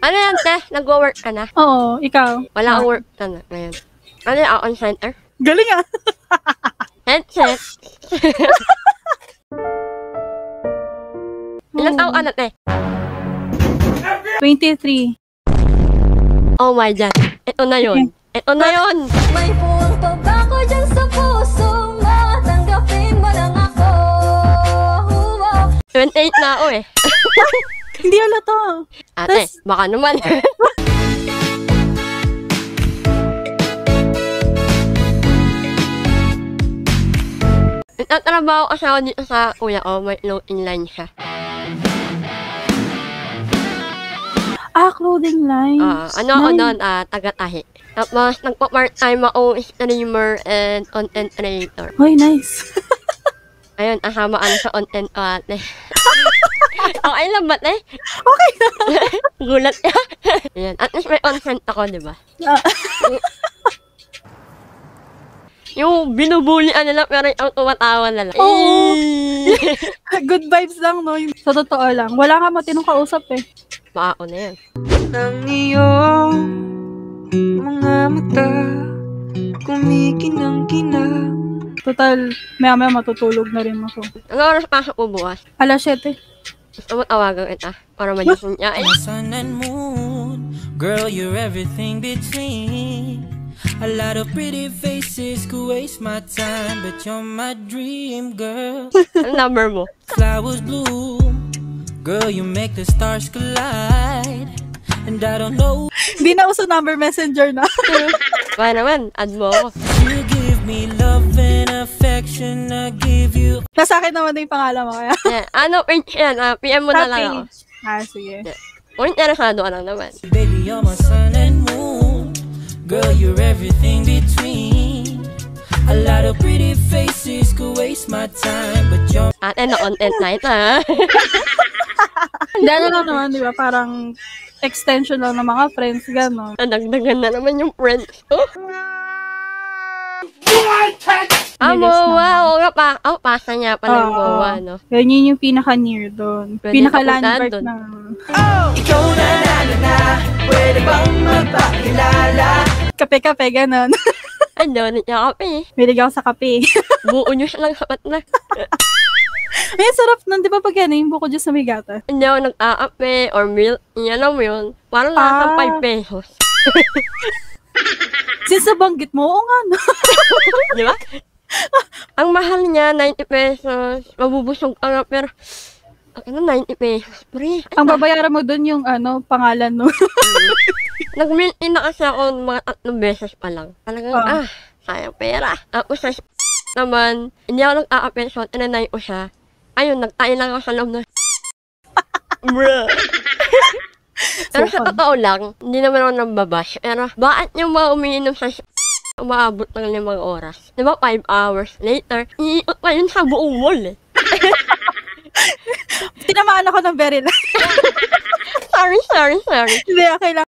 Ano yan, te? Nag-work ka na? Oo, ikaw. Wala kang work ka na ngayon. Ano yung on center? Galing ah. Headset. Ilang taong ka na, te? 23. Oh my God. Ito na yun. Ito na yun. May puwang pa ba ko dyan sa puso mo? Tanggapin mo lang ako. 28 na ako eh. Hindi ala to. Ate, baka naman. Nagtatrabaho kasi ako dito sa kuya ko. May clothing line siya. Clothing line. Ano ako doon? Taga-tahi. Tapos, nagpa-part-time ako streamer and content creator. Hoy, nice. Ayun, asamaan sa content ko ate. Okay lang ba, te? Okay na. Gulat ka. Ayan, at least may content ako, di ba? Yung binubulian nila pero yung tumatawa na lang. Oo. Good vibes lang, no? Sa totoo lang. Wala ka matinong kausap eh. Baka ako na yan. Ang iyong mga mata kumikinang-kinang. Total, maya-maya matutulog na rin ako. Ano oras pasok ko bukas? Alas 7. Gusto mo tawagan kita para magising niya. Sun and moon, girl, you're everything between. A lot of pretty faces could waste my time, but you're my dream, girl. Ano number mo? Flowers bloom, girl, you make the stars collide. And I don't know. Hindi na uso number messenger na. Baka naman, add mo ako. You give me love and affection, I give you. Nasa akin naman na yung pangalan mo kaya. Yeah, ano page yan? PM mo na lang ako. Sige. Yeah. Kung interesado ka lang naman. Baby, you're my sun and moon. Girl, you're everything between. A lot of pretty faces could waste my time, but you're... Ate, na-content na ito, ha? Hindi na lang naman, di ba? Parang extension lang ng mga friends, gano'n. Nadagdagan na naman yung friends ko. Wow! Oo nga pa. Pasa niya pala yung MOA, no? Yun yung pinaka-near doon. Pinaka-landmark na. Oh! Ikaw na, pwede bang magpakilala? Kape-kape, gano'n. Ano, niya kape. Milig ako sa kape. Buo nyo siya lang sapat na. Ay, sarap nun. Di ba pag yan, yung buko dyan sa may gata? Hindi ako nag-aape or milk. Alam mo yun. Parang nasa 5 pesos. Since nabanggit mo, oo nga, no? Di ba? Ang mahal niya, 90 pesos. Mabubusog ka nga, pero... Ano, 90 pesos? Pre. Ang babayaran mo dun yung, pangalan, no? Nag-milk in na kasi ako mga 3 beses pa lang. Talagang, sayang pera. Tapos sa naman, hindi ako nag-aape, so tinanay ko siya. Ayun, nagtayo lang ako sa loob na. Bruh. Pero sa totoo lang, hindi naman ako nambabash. Pero, bakit yung mga umiinom sa umaabot ng 5 oras? Diba 5 hours later, iikot pa yun sa buong mall eh. Tinamaan ako ng very light. Sorry. Hindi, okay lang.